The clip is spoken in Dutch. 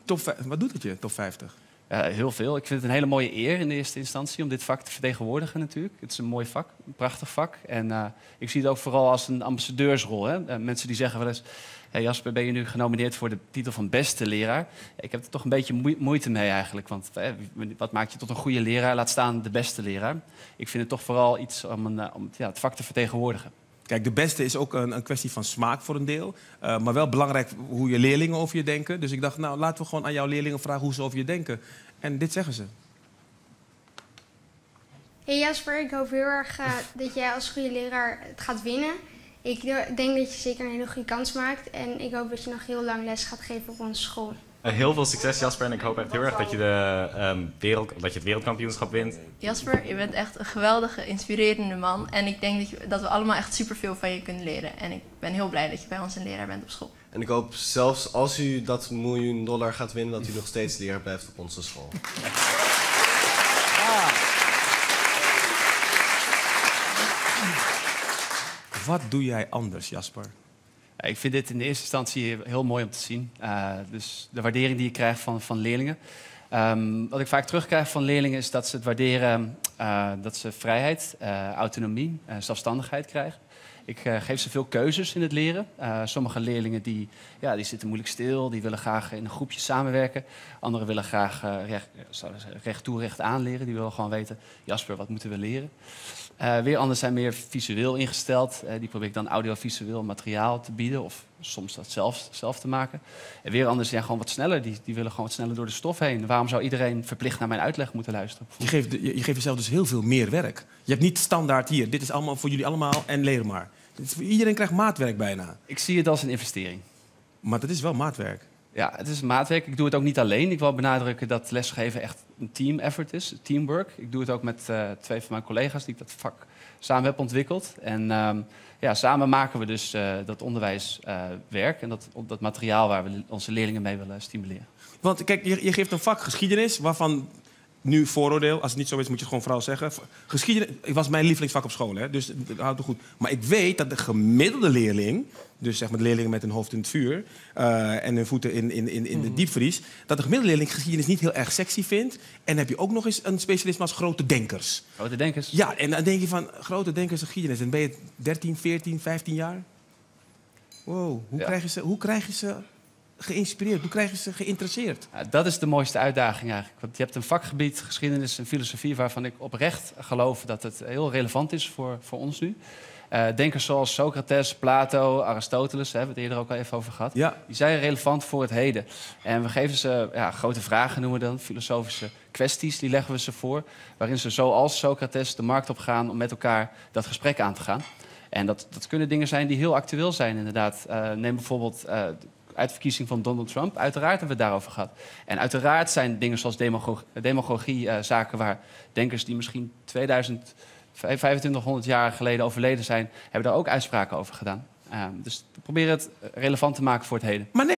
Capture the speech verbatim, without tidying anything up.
top vijf, wat doet het je, top vijftig? Uh, heel veel. Ik vind het een hele mooie eer in de eerste instantie om dit vak te vertegenwoordigen natuurlijk. Het is een mooi vak, een prachtig vak. En uh, ik zie het ook vooral als een ambassadeursrol. Hè? Uh, mensen die zeggen wel eens... Hey Jasper, ben je nu genomineerd voor de titel van beste leraar? Ik heb er toch een beetje moeite mee eigenlijk. Want eh, wat maakt je tot een goede leraar? Laat staan de beste leraar. Ik vind het toch vooral iets om, een, om ja, het vak te vertegenwoordigen. Kijk, de beste is ook een, een kwestie van smaak voor een deel. Uh, maar wel belangrijk hoe je leerlingen over je denken. Dus ik dacht, nou, laten we gewoon aan jouw leerlingen vragen hoe ze over je denken. En dit zeggen ze. Hey Jasper, ik hoop heel erg uh, dat jij als goede leraar het gaat winnen. Ik denk dat je zeker een hele goede kans maakt. En ik hoop dat je nog heel lang les gaat geven op onze school. Uh, heel veel succes Jasper en ik hoop echt heel erg dat je, de, um, wereld, dat je het wereldkampioenschap wint. Jasper, je bent echt een geweldige, inspirerende man. En ik denk dat, je, dat we allemaal echt superveel van je kunnen leren. En ik ben heel blij dat je bij ons een leraar bent op school. En ik hoop zelfs als u dat miljoen dollar gaat winnen, dat u nog steeds leraar blijft op onze school. Ah. Wat doe jij anders, Jasper? Ik vind dit in de eerste instantie heel mooi om te zien. Uh, dus de waardering die je krijgt van, van leerlingen. Um, wat ik vaak terugkrijg van leerlingen is dat ze het waarderen uh, dat ze vrijheid, uh, autonomie, uh, zelfstandigheid krijgen. Ik uh, geef ze veel keuzes in het leren. Uh, sommige leerlingen die, ja, die zitten moeilijk stil, die willen graag in een groepje samenwerken. Anderen willen graag uh, recht, recht toe, recht aan leren. Die willen gewoon weten, Jasper, wat moeten we leren? Uh, weer anderen zijn meer visueel ingesteld. Uh, die probeer ik dan audiovisueel materiaal te bieden of soms dat zelf, zelf te maken. En weer anderen zijn gewoon wat sneller. Die, die willen gewoon wat sneller door de stof heen. Waarom zou iedereen verplicht naar mijn uitleg moeten luisteren? Je geeft, je, je geeft jezelf dus heel veel meer werk. Je hebt niet standaard hier. Dit is allemaal voor jullie allemaal en leren maar. Iedereen krijgt maatwerk bijna. Ik zie het als een investering. Maar dat is wel maatwerk. Ja, het is maatwerk. Ik doe het ook niet alleen. Ik wil benadrukken dat lesgeven echt een team effort is, teamwork. Ik doe het ook met uh, twee van mijn collega's die ik dat vak samen heb ontwikkeld. En um, ja, samen maken we dus uh, dat onderwijswerk uh, en dat, dat materiaal waar we onze leerlingen mee willen stimuleren. Want kijk, je, je geeft een vak geschiedenis waarvan... Nu vooroordeel, als het niet zo is, moet je het gewoon vooral zeggen. Geschiedenis was mijn lievelingsvak op school, hè? Dus dat houdt het goed. Maar ik weet dat de gemiddelde leerling, dus zeg maar de leerlingen met hun hoofd in het vuur uh, en hun voeten in, in, in, in de diepvries, dat de gemiddelde leerling geschiedenis niet heel erg sexy vindt. En dan heb je ook nog eens een specialisme als grote denkers. Grote denkers? Ja, en dan denk je van grote denkers geschiedenis. En ben je dertien, veertien, vijftien jaar? Wow, hoe, ja. krijg je ze, hoe krijg je ze geïnspireerd? Hoe krijg je ze geïnteresseerd? Ja, dat is de mooiste uitdaging eigenlijk. Want je hebt een vakgebied, geschiedenis en filosofie, waarvan ik oprecht geloof dat het heel relevant is voor, voor ons nu. Uh, denkers zoals Socrates, Plato, Aristoteles, daar hebben we het eerder ook al even over gehad. Ja. Die zijn relevant voor het heden. En we geven ze ja, grote vragen, noemen we dan, filosofische kwesties, die leggen we ze voor. Waarin ze zoals Socrates de markt op gaan om met elkaar dat gesprek aan te gaan. En dat, dat kunnen dingen zijn die heel actueel zijn, inderdaad. Uh, neem bijvoorbeeld uh, de uitverkiezing van Donald Trump. Uiteraard hebben we het daarover gehad. En uiteraard zijn dingen zoals demagogie, demagogie uh, zaken waar denkers die misschien tweeduizend, vijfentwintighonderd jaar geleden overleden zijn, hebben daar ook uitspraken over gedaan. Uh, dus we proberen het relevant te maken voor het heden. Maar nee,